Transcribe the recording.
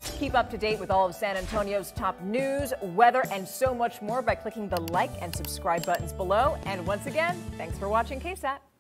Keep up to date with all of San Antonio's top news, weather, and so much more by clicking the like and subscribe buttons below. And once again, thanks for watching KSAT.